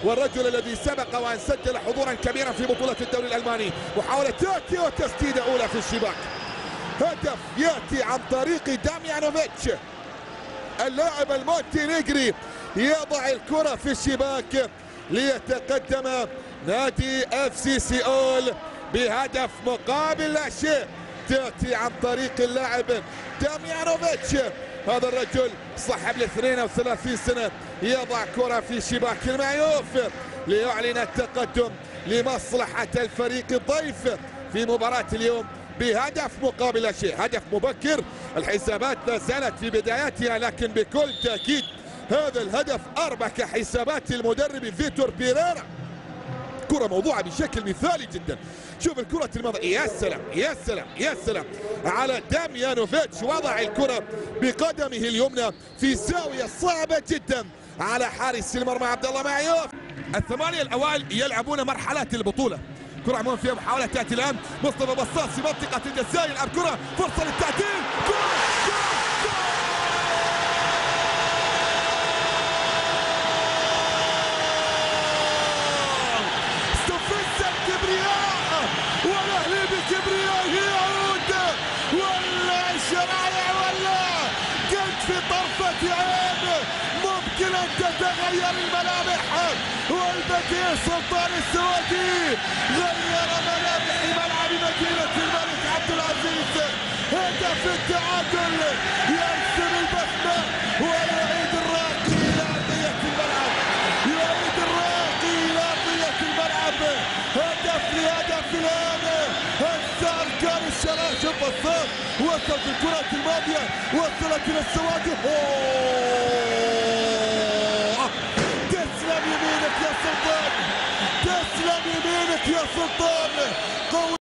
والرجل الذي سبق وأن سجل حضورا كبيرا في بطولة الدوري الألماني. محاولة تأتي وتسديدة أولى في الشباك. هدف يأتي عن طريق داميانوفيتش. اللاعب المونتينيغري يضع الكرة في الشباك ليتقدم نادي FC سيول بهدف مقابل لا شيء. تأتي عن طريق اللاعب داميانوفيتش. هذا الرجل صاحب ال 32 سنة يضع كرة في شباك المعيوف ليعلن التقدم لمصلحة الفريق الضيف في مباراة اليوم بهدف مقابل لا شيء. هدف مبكر، الحسابات لا زالت في بداياتها، لكن بكل تأكيد هذا الهدف أربك حسابات المدرب فيتور بيريرا. كرة موضوعة بشكل مثالي جدا. شوف الكرة الماضية، يا سلام يا سلام يا سلام على داميانوفيتش. وضع الكرة بقدمه اليمنى في زاوية صعبة جدا على حارس المرمى عبد الله معيوف. الثمانية الأوائل يلعبون مرحلة البطولة. كرة عموما فيها محاولة تأتي الآن. مصطفى بصاص في منطقة الجزاء يلعب كرة، فرصة للتعديل. استفز الكبرياء والأهلي بكبريائه يعود، ولا الشرايع ولا قلت في طرفة عين ممكن أن تتغير الملامح. والبديع سلطان السوادي غير ملامح ملعب مدينة الملك عبد العزيز. هدف التعادل يرسم البسمة ويعيد الراقي إلى أرضية الملعب. يعيد الراقي إلى أرضية الملعب. هدف لهدف الآن. هزار كان الشراء. شوف الصوت وصلت الكرة الماضية، وصلت إلى السوادي. تسلم يمينك يا سلطان، تسلم يمينك يا سلطان.